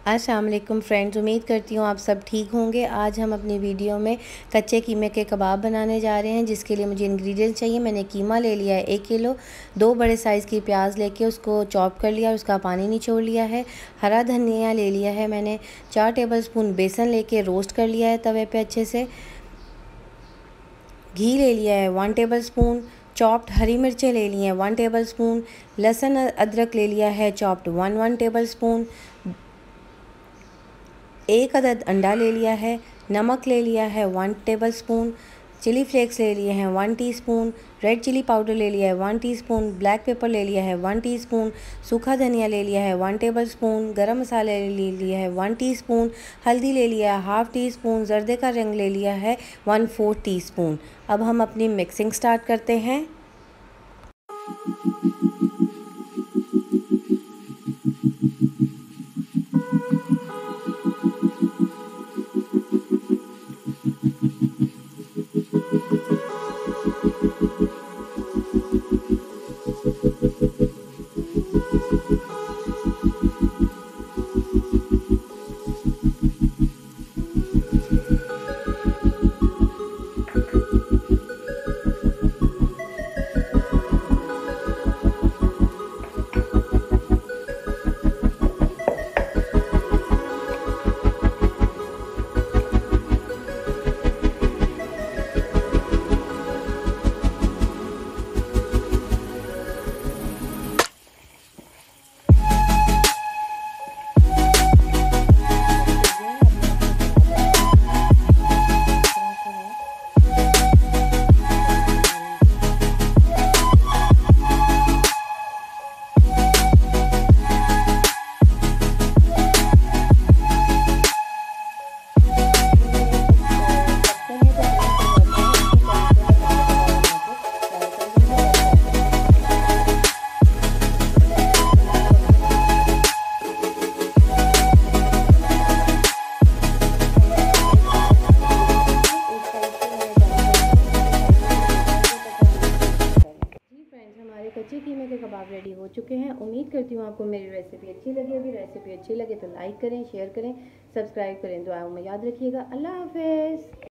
अस्सलाम वालेकुम फ्रेंड्स, उम्मीद करती हूँ आप सब ठीक होंगे। आज हम अपनी वीडियो में कच्चे कीमे के कबाब बनाने जा रहे हैं, जिसके लिए मुझे इंग्रेडिएंट्स चाहिए। मैंने कीमा ले लिया है 1 किलो, 2 बड़े साइज़ की प्याज लेके उसको चॉप कर लिया और उसका पानी निचोड़ लिया है। हरा धनिया ले लिया है मैंने। 4 टेबलस्पून बेसन लेके रोस्ट कर लिया है तवे पे अच्छे से। घी ले लिया है 1 टेबलस्पून। चॉप्ड हरी मिर्चें ले ली हैं 1 टेबलस्पून। लहसुन अदरक ले लिया है चॉप्ड 1 टेबलस्पून। 1 अदद अंडा ले लिया है। नमक ले लिया है 1 टेबलस्पून। चिली फ्लेक्स ले लिए हैं 1 टीस्पून। रेड चिली पाउडर ले लिया है 1 टीस्पून। ब्लैक पेपर ले लिया है 1 टीस्पून। सूखा धनिया ले लिया है 1 टेबलस्पून। गरम मसाला ले लिया है 1 टीस्पून। हल्दी ले लिया है हाफ़ टी स्पून। जर्दे का रंग ले लिया है 1/4 टीस्पून। अब हम अपनी मिक्सिंग स्टार्ट करते हैं। हमारे कच्चे कीमे के कबाब रेडी हो चुके हैं। उम्मीद करती हूँ आपको मेरी रेसिपी अच्छी लगी होगी। रेसिपी अच्छी लगे तो लाइक करें, शेयर करें, सब्सक्राइब करें। दुआओं में याद रखिएगा। अल्लाह हाफ़िज़।